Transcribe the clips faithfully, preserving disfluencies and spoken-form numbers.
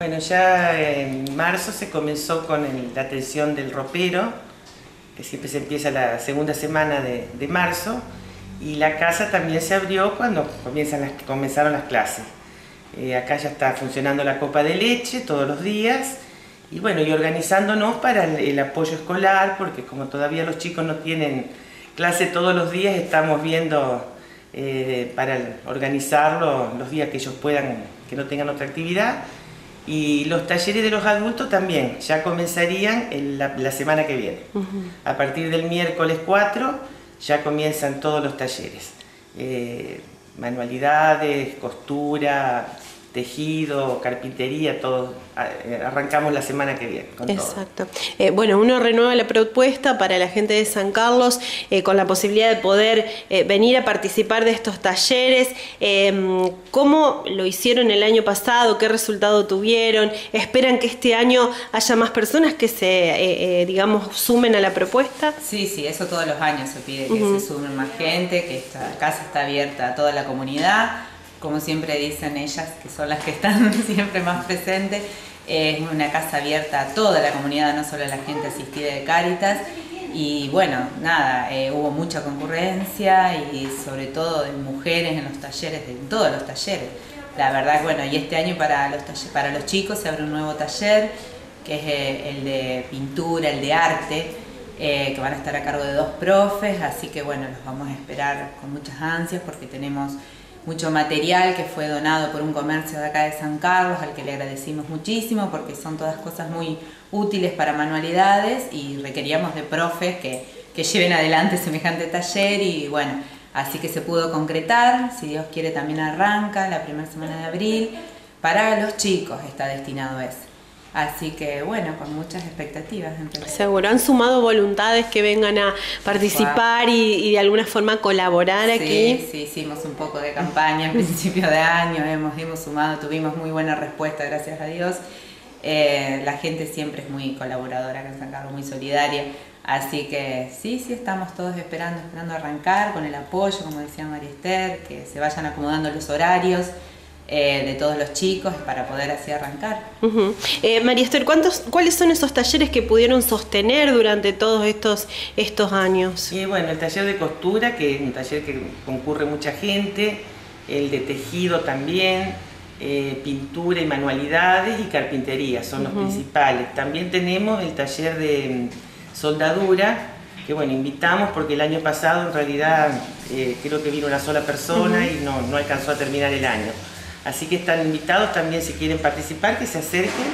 Bueno, ya en marzo se comenzó con el, la atención del ropero, que siempre se empieza la segunda semana de, de marzo, y la casa también se abrió cuando comienzan las, comenzaron las clases. Eh, acá ya está funcionando la copa de leche todos los días, y bueno, y organizándonos para el, el apoyo escolar, porque como todavía los chicos no tienen clase todos los días, estamos viendo eh, para organizarlo los días que ellos puedan, que no tengan otra actividad. Y los talleres de los adultos también, ya comenzarían en la, la semana que viene. Uh-huh. A partir del miércoles cuatro ya comienzan todos los talleres. Eh, manualidades, costura, tejido, carpintería, todo. Arrancamos la semana que viene con Exacto. Todo. Eh, bueno, uno renueva la propuesta para la gente de San Carlos eh, con la posibilidad de poder eh, venir a participar de estos talleres. Eh, ¿Cómo lo hicieron el año pasado? ¿Qué resultado tuvieron? ¿Esperan que este año haya más personas que se, eh, eh, digamos, sumen a la propuesta? Sí, sí, eso todos los años se pide, que uh-huh. se sumen más gente, que esta casa está abierta a toda la comunidad. Como siempre dicen ellas, que son las que están siempre más presentes, es una casa abierta a toda la comunidad, no solo a la gente asistida de Cáritas. Y bueno, nada, eh, hubo mucha concurrencia y sobre todo de mujeres en los talleres, de todos los talleres. La verdad que bueno, y este año para los, talleres, para los chicos se abre un nuevo taller, que es eh, el de pintura, el de arte, eh, que van a estar a cargo de dos profes, así que bueno, los vamos a esperar con muchas ansias porque tenemos mucho material que fue donado por un comercio de acá de San Carlos, al que le agradecimos muchísimo porque son todas cosas muy útiles para manualidades y requeríamos de profes que, que lleven adelante semejante taller y bueno, así que se pudo concretar, si Dios quiere también arranca la primera semana de abril, para los chicos está destinado ese. Así que bueno, con muchas expectativas. Seguro, ¿han sumado voluntades que vengan a participar y, y de alguna forma colaborar sí, aquí? Sí, hicimos un poco de campaña en principio de año, hemos, hemos sumado, tuvimos muy buena respuesta, gracias a Dios. Eh, la gente siempre es muy colaboradora acá en San Carlos, muy solidaria. Así que sí, sí, estamos todos esperando, esperando arrancar con el apoyo, como decía María Esther, que se vayan acomodando los horarios. Eh, de todos los chicos para poder así arrancar. Uh-huh. eh, María Esther, ¿cuántos, ¿cuáles son esos talleres que pudieron sostener durante todos estos, estos años? Y bueno, el taller de costura, que es un taller que concurre mucha gente, el de tejido también, eh, pintura y manualidades y carpintería son uh-huh. los principales. También tenemos el taller de soldadura, que bueno, invitamos porque el año pasado en realidad eh, creo que vino una sola persona uh-huh. y no, no alcanzó a terminar el año. Así que están invitados también si quieren participar, que se acerquen.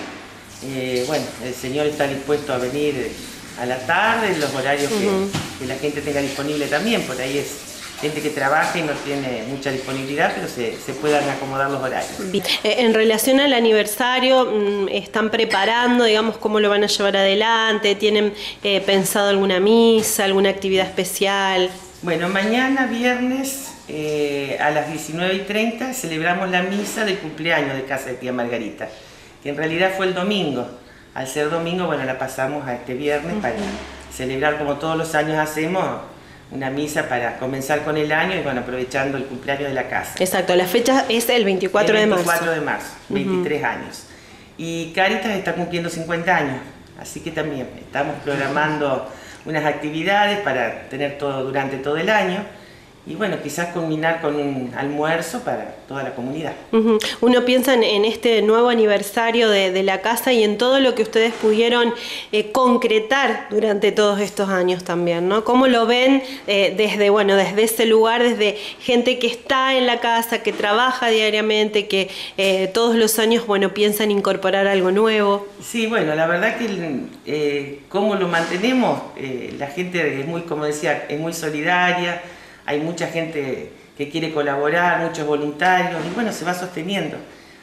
Eh, bueno, el señor está dispuesto a venir a la tarde, en los horarios uh-huh. que, que la gente tenga disponible también. Por ahí es gente que trabaja y no tiene mucha disponibilidad, pero se, se puedan acomodar los horarios. En relación al aniversario, ¿están preparando, digamos, cómo lo van a llevar adelante? ¿Tienen eh, pensado alguna misa, alguna actividad especial? Bueno, mañana viernes eh, a las diecinueve y treinta celebramos la misa del cumpleaños de casa de tía Margarita, que en realidad fue el domingo. Al ser domingo, bueno, la pasamos a este viernes uh-huh. para celebrar, como todos los años hacemos, una misa para comenzar con el año y bueno, aprovechando el cumpleaños de la casa. Exacto, la fecha es el veinticuatro de marzo. El veinticuatro de marzo, veintitrés uh-huh. años. Y Cáritas está cumpliendo cincuenta años, así que también estamos programando unas actividades para tener todo durante todo el año. Y bueno, quizás culminar con un almuerzo para toda la comunidad. Uh-huh. Uno piensa en, en este nuevo aniversario de, de la casa y en todo lo que ustedes pudieron eh, concretar durante todos estos años también, ¿no? ¿Cómo lo ven eh, desde, bueno, desde ese lugar, desde gente que está en la casa, que trabaja diariamente, que eh, todos los años, bueno, piensan incorporar algo nuevo? Sí, bueno, la verdad que eh, cómo lo mantenemos, eh, la gente es muy, como decía, es muy solidaria. Hay mucha gente que quiere colaborar, muchos voluntarios, y bueno, se va sosteniendo.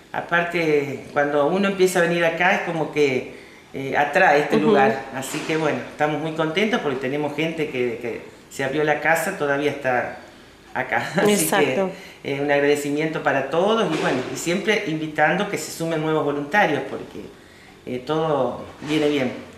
Aparte, cuando uno empieza a venir acá es como que eh, atrae este uh-huh. lugar. Así que bueno, estamos muy contentos porque tenemos gente que, que se abrió la casa, todavía está acá. Así Exacto. que eh, un agradecimiento para todos y bueno, y siempre invitando que se sumen nuevos voluntarios porque eh, todo viene bien.